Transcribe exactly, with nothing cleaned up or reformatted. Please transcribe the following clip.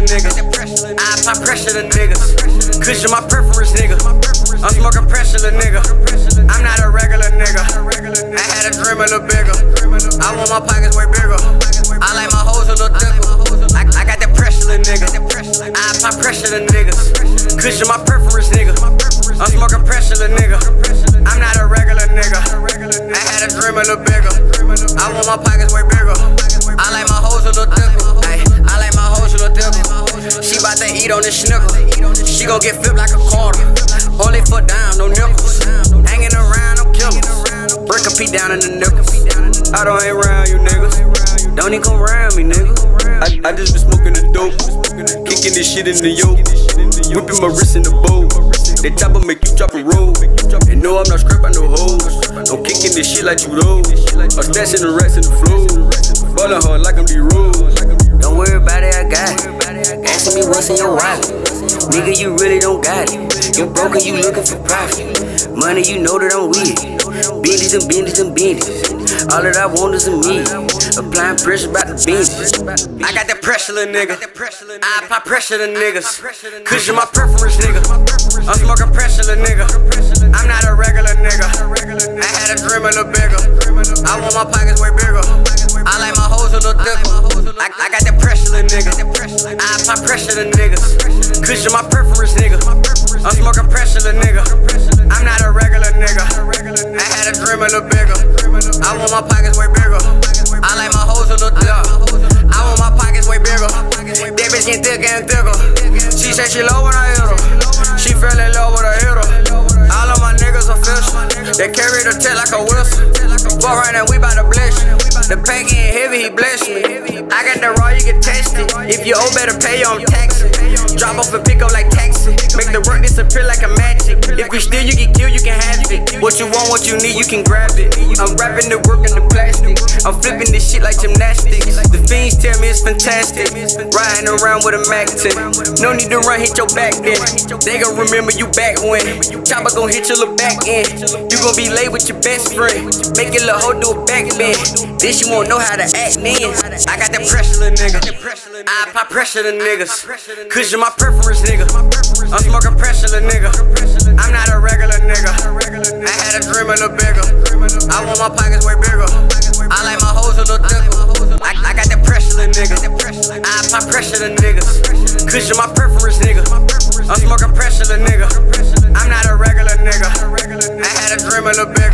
nigga. I apply pressure to niggas. Cushion my preference, nigga. I'm smoking pressure to nigga. I'm not a regular nigga. I had a dream a little bigger. I want my pockets way bigger. I like my hoes a little thicker. I, I got that pressure to nigga. I apply pressure to niggas. Cushion my preference, nigga. I'm smoking pressure to nigga. I'm not a regular nigga. I had a dream a little bigger. I want my pockets way bigger. I like my hoes a little thicker. Ay, I like my hoes a little thicker. She bout to eat on this snicker. She gon' get flipped like a quarter. Only foot down, no nipples. Hanging around, no killers. Break a P down in the nipples. I don't hang around you niggas. Don't even come around me, nigga. I, I just been smoking the dope. Kicking this shit in the yoke. Whipping my wrist in the bowl. That chopper make you drop and roll. And no, I'm not scrapping no hoes. I'm kicking this shit like you know. I'm stashing the rats in the floor. Ballin' hard like I'm D-Rose. Don't worry about it, I got it. Asking me what's in your wallet. Nigga, you really don't got it. You're broke and you looking for profit. Money, you know that I'm with it. Bendies and bendies and bendies. All that I want is a me. Applying pressure about the bendies. I got that pressure, little nigga. I apply pressure to niggas. Cushion my preference, nigga. I'm smoking pressure, little nigga. I'm not a regular nigga. I had a dream a little bigger. I want my pockets way bigger. I like my hoes a little thicker. I, I got that pressure, little nigga. I apply pressure to niggas. Cushion my preference, nigga. I'm smoking pressure, little nigga. I'm not a regular nigga. I had a dream a little bigger. I want my pockets way bigger. I like my hoes a little thicker. I want my pockets way bigger. That bitch getting thicker and thicker. She said she love when I hit her. She fell in love with a hitter. All of my niggas official. They carry the tail like a whistle. But right now we bout to bless you. The pack ain't heavy, he bless me. I got the raw, you can test it. If you owe, better pay your own taxes. Drop off and pick up like taxi. Make the work disappear like a magic. If we steal, you get killed, you can have it. What you want, what you need, you can grab it. I'm wrapping the work in the plastic. I'm flipping this shit like gymnastics. The fiends tell me it's fantastic. Riding around with a Mac ten. No need to run, hit your back then. They gon' remember you back when. Chopper gon' hit your little back end. You gon' be late with your best friend. Make your little hoe do a back bend. This you won't know how to act then. I got that pressure, little nigga. I apply pressure to niggas. Cushion my preference, nigga. I'm smoking pressure, little nigga. I'm not a regular nigga. I had a dream a little bigger. I want my pockets way bigger. I like my hoes a little thicker. I, I got that pressure, little nigga. I apply pressure to niggas. Cushion my preference, nigga. I'm smoking pressure, little nigga. I'm not a regular nigga. I had a dream a little bigger.